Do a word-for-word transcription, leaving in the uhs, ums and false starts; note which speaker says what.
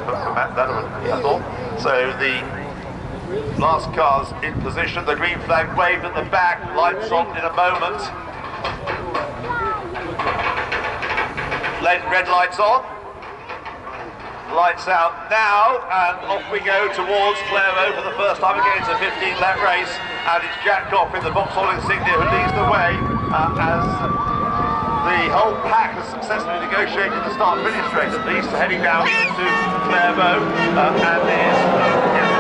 Speaker 1: for, for Matt, that one, I thought. So the last car's in position, the green flag waved at the back, lights on in a moment. Red lights on. Lights out now, and off we go towards Clairvaux for the first time again. It's a fifteen lap race, and it's Jack Croft in the Vauxhall Insignia who leads the way uh, as the whole pack has successfully negotiated the start-finish race, at least heading down into Clairvaux, uh, and is uh,